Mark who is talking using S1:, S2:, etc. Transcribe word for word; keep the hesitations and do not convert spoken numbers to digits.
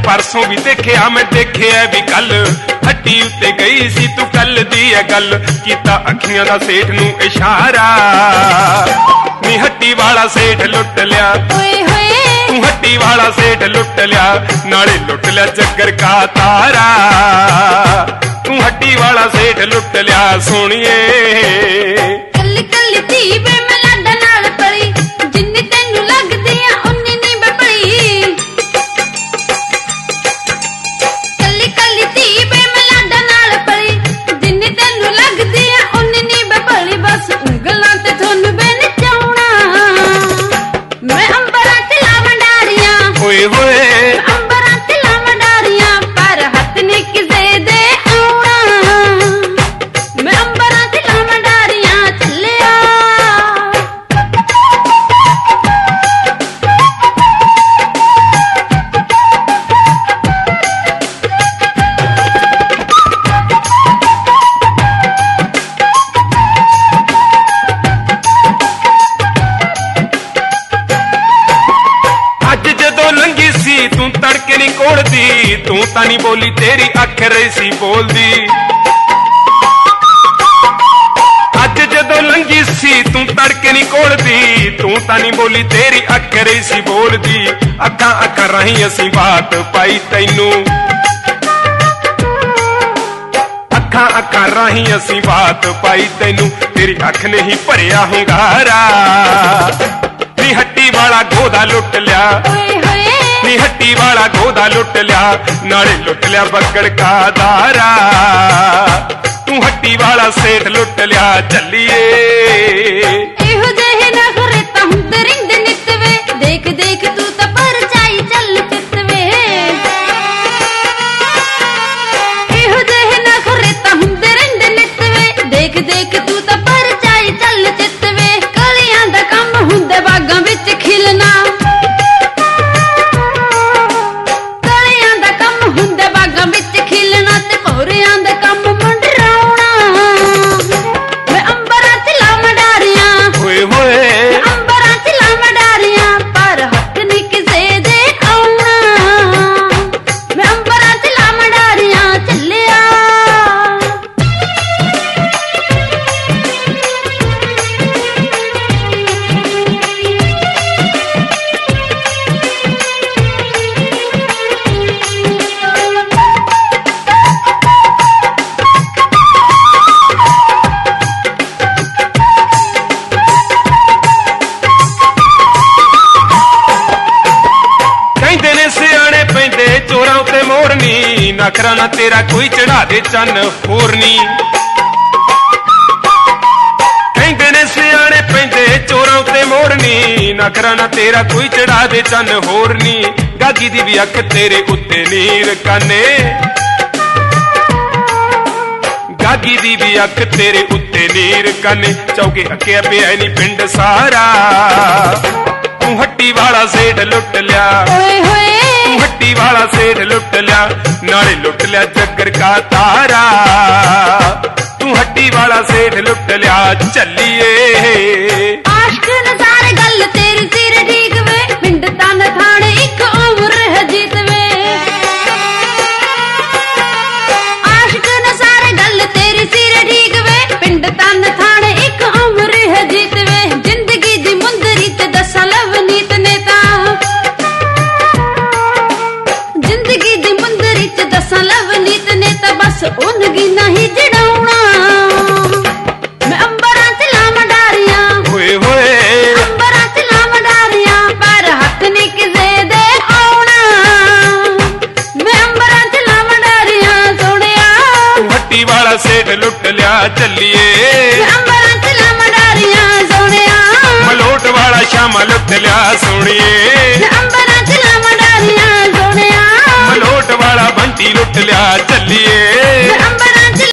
S1: परसों भी देखिया मैं देखिया भी कल हट्टी उत्ते गई सी तू कल दी है गल कीता अखियां दा सेठ नू इशारा नी हट्टी वाला सेठ लुट लिया तू हट्टी वाला सेठ लुट लिया नाले लुट लिया जगर का तारा तू हट्टी वाला सेठ लुट लिया सोनिए
S2: कल कल धी वे मैं लाडा नाल पली जिन्नी तेनू लगदी आ उन्नी नी बपली कल कल धी वे मैं लाडा नाल पली जिन्नी तेनू लगदी आ उन्नी नी बपली बस उंगलां ते थोनू बे नचाउणा मैं अंबरां ते लावां डारियां
S1: होए होए
S2: अंबरां ते लावां डारियां पर हथ नी किसे दे आउणा मैं अंबरां ते लावां डारियां चलिया
S1: तू तड़के नहीं कोड़दी तू ता नहीं बोली तेरी अख रही सी बोलदी अज जदों लंघी सी तू तड़के नहीं कोड़दी तू ता नहीं बोली तेरी अख रही सी बोलदी अखा अखा राही असी बात पाई तैनू अखा अखा राही असी बात पाई तैनू तेरी अख ने ही भरिया हुंगारा नी हट्टी वाला गोदा लुट लिया नी हट्टी वाला गोदा लुट लिया नाले लुट लिया बगड़ का दारा तू हट्टी वाला सेठ लुट लिया चलिए
S2: एहो जेहे नखरे तां हुंदे रिंदे नित वे देख देख तू तां परचाई चल चित वे एहो जेहे नखरे तां हुंदे रिंदे नित वे देख देख तू तां परचाई चल चित वे कलियां दा कम हुंदे बागां विच खिलना
S1: नखरा ना तेरा कोई चढ़ा दे चन होरनी कहंदे ने सियाणे पैंदे चोरां ते मोरनी नखरा ना तेरा कोई चढ़ा दे चन होरनी गागी दी भी अख तेरे उत्ते नीर काने गागी दी भी अख तेरे उत्ते नीर काने चौके अके पे नी पिंड सारा तू हट्टी वाला सेठ लुट लिया तू हट्टी वाला सेठ लुट लिया नाले लुट लिया जगर का तारा तू हट्टी वाला सेठ लुट लिया चलिए
S2: आशिक नज़ारे गल तेरी सिर ठीक वे पिंड तन थाने एक उम्र है जीत वे आशिक नज़ारे गल तेरी सिर ठीक वे पिंड तन थाने एक उम्र है जीत वे जिंदगी दी मुंदरी ते दसा लवनीत नेता जिंदगी दी मुंदरी ते दसा लवनीत नेता बस उनगी नहीं जड़ाउणा मैं अंबरां ते लावां डारियां
S1: होए होए
S2: अंबरां ते लावां डारियां पर हथ नी किसे दे आउणा मैं अंबरां ते लावां डारियां सोहणिया
S1: तू हट्टी वाला सेठ लुट लिया चलिए
S2: मैं अंबरां ते लावां डारियां सोहणिया
S1: मलोट वाला शामा लुट लिया सोनिए
S2: मैं अंबरां ते लावां डारियां सोहणिया
S1: मलोट वाला बंटी लुट लिया चलिए